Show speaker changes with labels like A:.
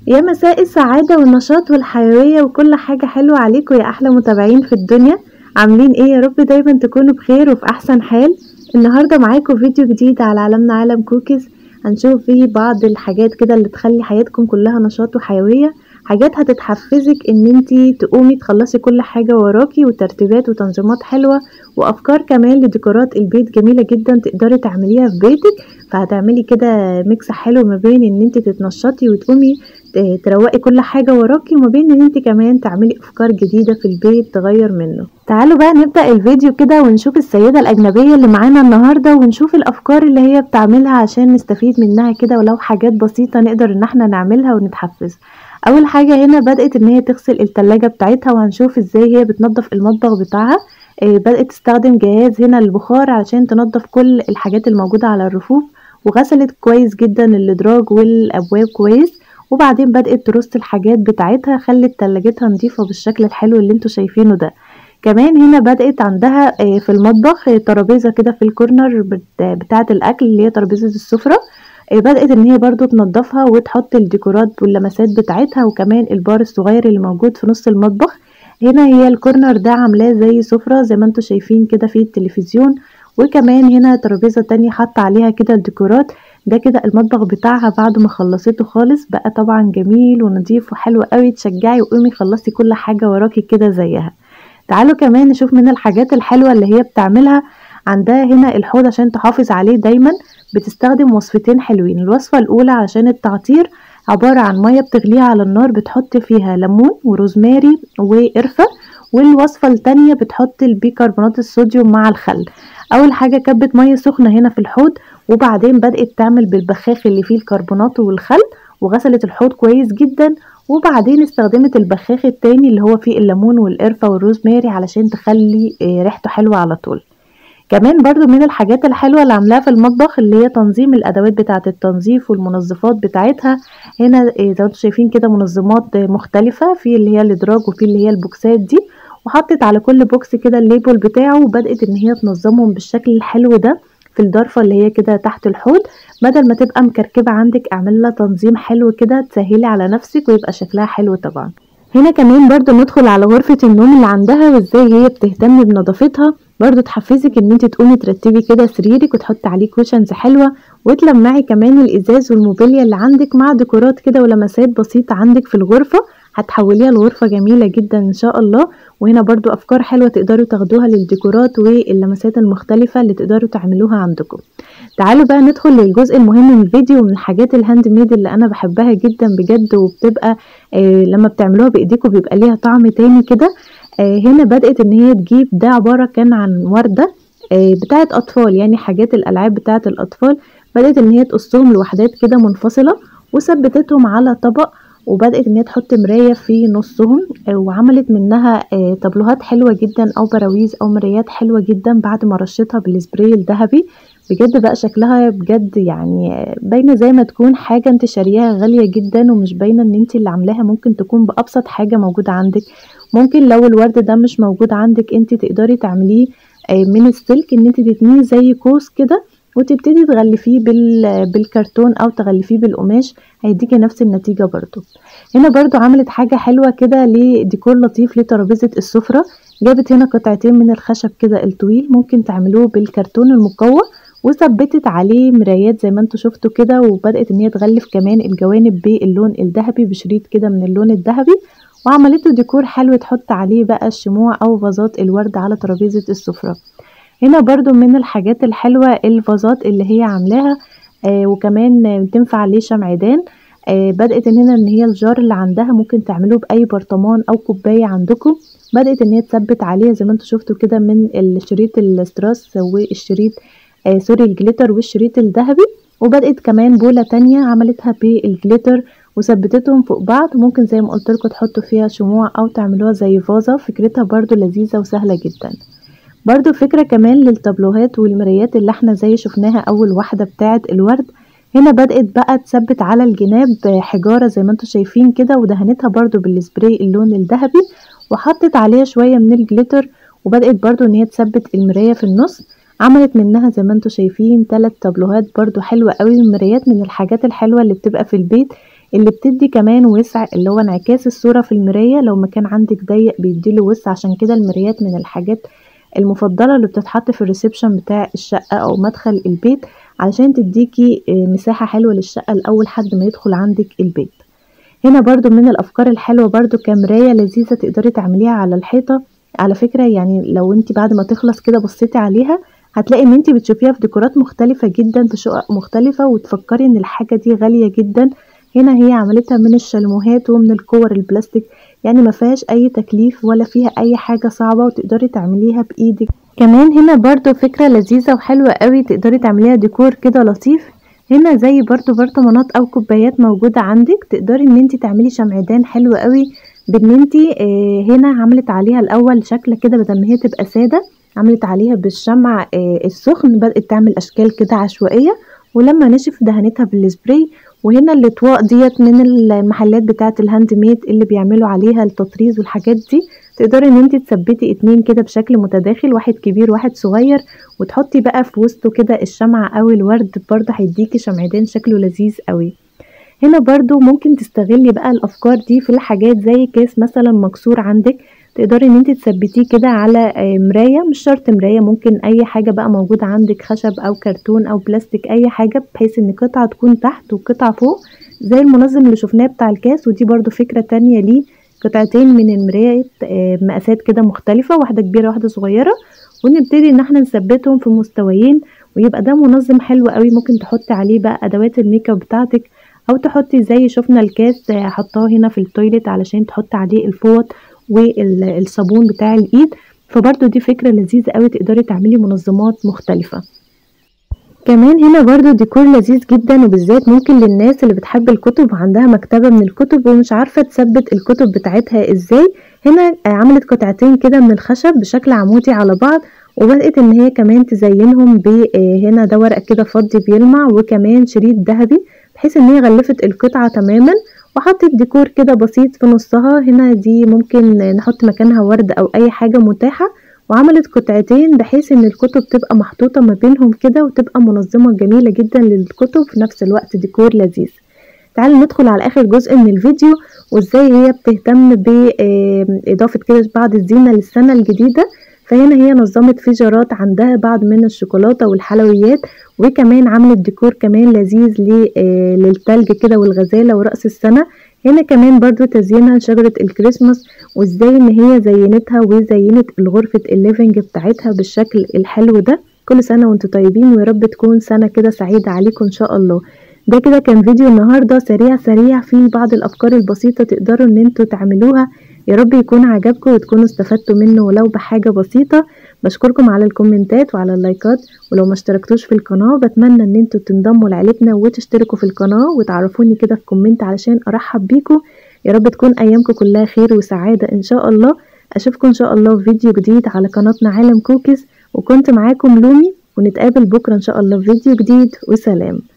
A: يا مساء السعادة والنشاط والحيوية وكل حاجة حلوة عليكم يا أحلى متابعين في الدنيا. عاملين ايه؟ يا رب دايما تكونوا بخير وفي أحسن حال. النهاردة معاكم فيديو جديد على عالمنا عالم كوكيز. هنشوف فيه بعض الحاجات كده اللي تخلي حياتكم كلها نشاط وحيوية، حاجات هتتحفزك ان انتي تقومي تخلصي كل حاجة وراكي، وترتيبات وتنظيمات حلوة وافكار كمان لديكورات البيت جميلة جدا تقدري تعمليها في بيتك. فهتعملي كده ميكس حلو ما بين ان انتي تتنشطي وتقومي تروقي كل حاجة وراكي، وما بين ان انت كمان تعملي افكار جديدة في البيت تغير منه. تعالوا بقى نبدأ الفيديو كده ونشوف السيدة الأجنبية اللي معانا النهاردة، ونشوف الأفكار اللي هي بتعملها عشان نستفيد منها كده، ولو حاجات بسيطة نقدر ان احنا نعملها ونتحفز. أول حاجة هنا بدأت ان هي تغسل التلاجة بتاعتها، وهنشوف ازاي هي بتنظف المطبخ بتاعها. بدأت تستخدم جهاز هنا البخار علشان تنظف كل الحاجات الموجودة على الرفوف، وغسلت كويس جدا الأدراج والأبواب كويس، وبعدين بدأت ترص الحاجات بتاعتها، خلت تلاجتها نظيفة بالشكل الحلو اللي انتوا شايفينه ده. كمان هنا بدأت عندها في المطبخ ترابيزة كده في الكورنر بتاعة الأكل اللي هي ترابيزة السفرة. بدأت ان هي برضو تنضفها وتحط الديكورات واللمسات بتاعتها، وكمان البار الصغير اللي موجود في نص المطبخ. هنا هي الكورنر ده عاملاه زي سفرة زي ما انتوا شايفين كده في التلفزيون، وكمان هنا ترابيزة تانية حاطة عليها كده الديكورات. ده كده المطبخ بتاعها بعد ما خلصته خالص، بقى طبعا جميل ونضيف وحلو قوي. تشجعي وقومي خلصي كل حاجة وراكي كده زيها. تعالوا كمان نشوف من الحاجات الحلوة اللي هي بتعملها. عندها هنا الحوض عشان تحافظ عليه دايما، بتستخدم وصفتين حلوين. الوصفة الأولى عشان التعطير، عبارة عن مية بتغليها على النار بتحط فيها ليمون وروزماري وقرفة، والوصفة التانية بتحط البيكربونات الصوديوم مع الخل. أول حاجة كبت مية سخنة هنا في الحوض، وبعدين بدأت تعمل بالبخاخ اللي فيه الكربونات والخل، وغسلت الحوض كويس جدا، وبعدين استخدمت البخاخ التاني اللي هو فيه الليمون والقرفة والروزماري علشان تخلي ريحته حلوة على طول. كمان برضو من الحاجات الحلوة اللي عاملاها في المطبخ اللي هي تنظيم الأدوات بتاعة التنظيف والمنظفات بتاعتها. هنا زي ما انتم شايفين كده منظمات مختلفة، في اللي هي الإدراج وفي اللي هي البوكسات دي، وحطت على كل بوكس كده الليبل بتاعه، وبدأت ان هي تنظمهم بالشكل الحلو ده في الضرفة اللي هي كده تحت الحوض. بدل ما تبقى مكركبة عندك اعمل لها تنظيم حلو كده تسهلي على نفسك ويبقى شكلها حلو طبعا. هنا كمان برضو ندخل على غرفة النوم اللي عندها وازاي هي بتهتم بنظافتها. برضو تحفزك ان انت تقومي ترتبي كده سريرك وتحطي عليه كوشنز حلوة، وتلمعي كمان الازاز والموبيليا اللي عندك مع ديكورات كده ولمسات بسيطة عندك في الغرفة، هتحوليها لغرفة جميلة جدا ان شاء الله. وهنا برضو افكار حلوة تقدروا تاخدوها للديكورات واللمسات المختلفة اللي تقدروا تعملوها عندكم. تعالوا بقى ندخل للجزء المهم من الفيديو، من الحاجات الهاند ميد اللي انا بحبها جدا بجد، وبتبقى لما بتعملوها بايديكم بيبقى ليها طعم تاني كده. هنا بدأت ان هي تجيب، ده عبارة كان عن وردة بتاعت اطفال، يعني حاجات الالعاب بتاعت الاطفال. بدأت ان هي تقصهم لوحدات كده منفصلة، وثبتتهم على طبق، وبدأت ان هي تحط مراية في نصهم، وعملت منها طابلوهات حلوة جدا او براويز او مرايات حلوة جدا بعد ما رشتها بالسبراي الذهبي. بجد بقى شكلها بجد يعني باينة زي ما تكون حاجة انت شارياها غالية جدا، ومش باينة ان انت اللي عاملاها. ممكن تكون بأبسط حاجة موجودة عندك. ممكن لو الورد ده مش موجود عندك انت تقدري تعمليه من السلك، ان انت تتنيه زي كوس كده، وتبتدي تغلفيه بالكرتون او تغلفيه بالقماش، هيديكي نفس النتيجة برضو. هنا برضو عملت حاجة حلوة كده لديكور لطيف لترابيزة السفرة. جابت هنا قطعتين من الخشب كده الطويل، ممكن تعملوه بالكرتون المقوى، وثبتت عليه مرايات زي ما انتوا شفتوا كده، وبدأت ان هي تغلف كمان الجوانب باللون الذهبي بشريط كده من اللون الذهبي، وعملته ديكور حلو تحط عليه بقى الشموع او فازات الورد على ترابيزة السفرة. هنا برضو من الحاجات الحلوة الفازات اللي هي عاملاها، وكمان تنفع ليه شمعدان. بدأت هنا ان هي الجار اللي عندها ممكن تعملوه بأي برطمان او كوباية عندكم. بدأت ان هي تثبت عليها زي ما انتوا شفتوا كده من الشريط الاستراس والشريط سوري الجليتر والشريط الذهبي. وبدأت كمان بولة تانية عملتها بالجليتر وثبتتهم فوق بعض، ممكن زي ما قلت لكم تحطوا فيها شموع او تعملوها زي فازة. فكرتها برضو لذيذة وسهلة جدا. برضو فكرة كمان للتابلوهات والمرايات اللي احنا زي شفناها اول واحدة بتاعة الورد. هنا بدأت بقى تثبت على الجناب حجارة زي ما انتوا شايفين كده، ودهنتها برضو بالسبراي اللون الذهبي، وحطت عليها شوية من الجليتر، وبدأت برضو ان هي تثبت المراية في النص. عملت منها زي ما انتوا شايفين 3 تابلوهات برضو حلوة قوي. المرايات من الحاجات الحلوة اللي بتبقى في البيت، اللي بتدي كمان وسع، اللي هو انعكاس الصورة في المراية لو مكان عندك ضيق بيديله وسع. عشان كده المرايات من الحاجات المفضلة اللي بتتحط في الريسبشن بتاع الشقة او مدخل البيت، علشان تديكي مساحة حلوة للشقة لأول حد ما يدخل عندك البيت. هنا برضو من الافكار الحلوة برضو كمراية لذيذة تقدري تعمليها على الحيطة. على فكرة يعني لو انت بعد ما تخلص كده بصيتي عليها هتلاقي ان انت بتشوفيها في ديكورات مختلفة جدا في شقق مختلفة، وتفكري ان الحاجة دي غالية جدا. هنا هي عملتها من الشاليموهات ومن الكور البلاستيك، يعني ما فيهاش اي تكليف ولا فيها اي حاجة صعبة، وتقدري تعمليها بايدك. كمان هنا برضو فكرة لذيذة وحلوة قوي تقدري تعمليها ديكور كده لطيف. هنا زي برضو برطمانات او كوبايات موجودة عندك، تقدري ان انت تعملي شمعدان حلو قوي بان انت هنا عملت عليها الاول شكل كده بدل ما هي تبقى سادة، عملت عليها بالشمع السخن، بدأت تعمل اشكال كده عشوائية، ولما نشف دهنتها بالسبراي. وهنا الاطواق ديت من المحلات بتاعة الهاند ميد اللي بيعملوا عليها التطريز والحاجات دي. تقدري ان انت تثبتي اتنين كده بشكل متداخل، واحد كبير واحد صغير، وتحطي بقى في وسطه كده الشمعة او الورد، برضه هيديكي شمعدان شكله لذيذ قوي. هنا برضو ممكن تستغلي بقى الافكار دي في الحاجات زي كيس مثلا مكسور عندك، تقدري ان انت تثبتيه كده على مراية، مش شرط مراية، ممكن اي حاجة بقى موجودة عندك، خشب او كرتون او بلاستيك اي حاجة، بحيث ان قطعة تكون تحت وقطعة فوق زي المنظم اللي شفناه بتاع الكاس. ودي برضو فكرة تانية ليه، قطعتين من المراية مقاسات كده مختلفة، واحدة كبيرة واحدة صغيرة، ونبتدي ان احنا نثبتهم في مستويين، ويبقى ده منظم حلو قوي. ممكن تحطي عليه بقى ادوات الميك اب بتاعتك، او تحطي زي شفنا الكاس حطاه هنا في التويلت علشان تحطي عليه الفوط والصابون بتاع الايد. فبرضو دي فكرة لذيذة قوي تقدري تعملي منظمات مختلفة. كمان هنا برضو ديكور لذيذ جدا، وبالذات ممكن للناس اللي بتحب الكتب وعندها مكتبة من الكتب ومش عارفة تثبت الكتب بتاعتها ازاي. هنا عملت قطعتين كده من الخشب بشكل عمودي على بعض، وبدأت ان هي كمان تزينهم هنا ده ورق كده فضي بيلمع، وكمان شريط ذهبي، بحيث ان هي غلفت القطعة تماما، وحطت ديكور كده بسيط في نصها. هنا دي ممكن نحط مكانها ورد او اي حاجة متاحة، وعملت قطعتين بحيث ان الكتب تبقى محطوطة ما بينهم كده، وتبقى منظمة جميلة جدا للكتب في نفس الوقت ديكور لذيذ. تعالوا ندخل على اخر جزء من الفيديو، وازاي هي بتهتم باضافة كده بعض الزينة للسنة الجديدة. فهنا هي نظمت فيجرات عندها بعض من الشوكولاتة والحلويات، وكمان عملت ديكور كمان لذيذ للتلج كده والغزالة ورأس السنة. هنا كمان برضو تزيينها شجرة الكريسماس، وازاي ان هي زينتها وزينت الغرفة الليفنج بتاعتها بالشكل الحلو ده. كل سنة وانتم طيبين، ويا رب تكون سنة كده سعيدة عليكم ان شاء الله. ده كده كان فيديو النهاردة سريع فيه بعض الافكار البسيطة تقدروا ان انتوا تعملوها. يا رب يكون عجبكم وتكونوا استفدتوا منه ولو بحاجة بسيطة. بشكركم على الكومنتات وعلى اللايكات، ولو ما اشتركتوش في القناة بتمنى ان انتوا تنضموا لعيلتنا وتشتركوا في القناة وتعرفوني كده في كومنت علشان ارحب بيكم. يا رب تكون ايامكم كلها خير وسعادة ان شاء الله. اشوفكم ان شاء الله في فيديو جديد على قناتنا عالم كوكيز، وكنت معاكم لومي، ونتقابل بكرة ان شاء الله في فيديو جديد، وسلام.